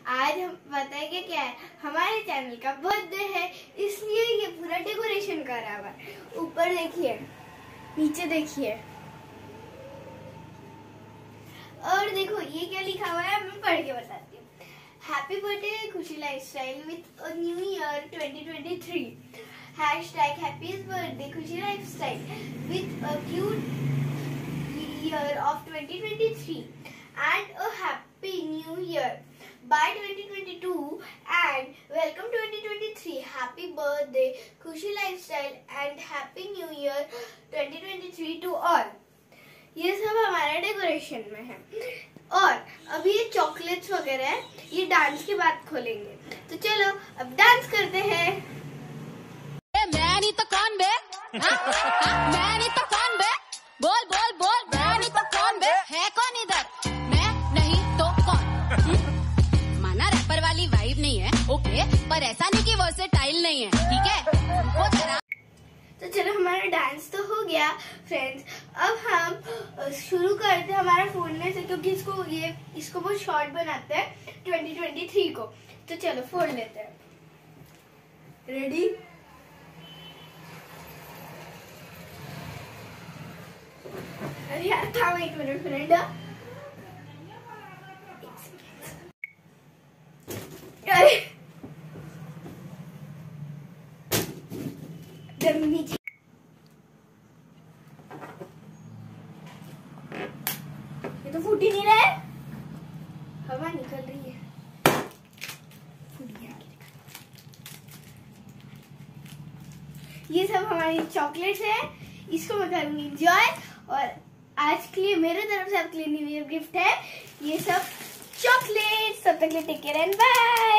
आज हम बताएंगे क्या है। हमारे चैनल का बर्थडे है, इसलिए ये पूरा डेकोरेशन करा हुआ है। ऊपर देखिए, नीचे देखिए, और देखो ये क्या लिखा हुआ है, मैं पढ़ के बताती हूँ। Happy birthday Khushi lifestyle with a new year 2023। Hashtag happiest birthday Khushi lifestyle with a cute year of 2023 and a happy new year by 2022 and welcome 2023. Happy birthday Khushi lifestyle and happy new year 2023 to all. ये सब हमारा decoration में है। और अभी ये chocolates वगैरह है, ये डांस के बाद खोलेंगे। तो चलो अब डांस करते हैं। मैं नहीं तो कौन बे? मैं नहीं तो कौन बे? बोल बोल बोल, मैं नहीं तो कौन बे? है कौन इधर? मैं नहीं तो कौन? माना रैपर वाली वाइब नहीं है, ओके, पर ऐसा नहीं कि वर्सेटाइल नहीं है, ठीक है? वो जरा तो चलो हमारा डांस तो हो गया फ्रेंड्स। अब हम शुरू करते हैं हमारा फोन में से, क्योंकि इसको वो शॉर्ट बनाते हैं 2023 को। तो चलो फोन लेते हैं। रेडी? अरे यार थाम एक मिनट फ्रेंड। नीचे ये तो फूट ही नहीं रहा है, हवा निकल रही है। फूट गया। ये सब हमारी चॉकलेट्स है, इसको मैं करूंगी एंजॉय। और आज के लिए मेरे तरफ से आपके लिए न्यू ईयर गिफ्ट है ये सब चॉकलेट्स। तब तक के लिए टेक केयर एंड बाय।